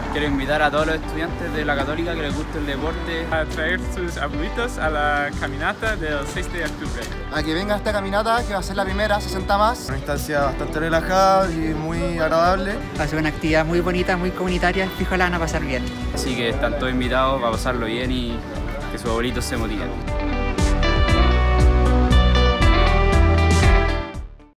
Quiero invitar a todos los estudiantes de la Católica que les guste el deporte a traer sus abuelitos a la caminata del 6 de octubre. A que venga esta caminata, que va a ser la primera, 60 más. Una instancia bastante relajada y muy agradable. Va a ser una actividad muy bonita, muy comunitaria, fijo la van a pasar bien. Así que están todos invitados para pasarlo bien y que sus abuelitos se motiven.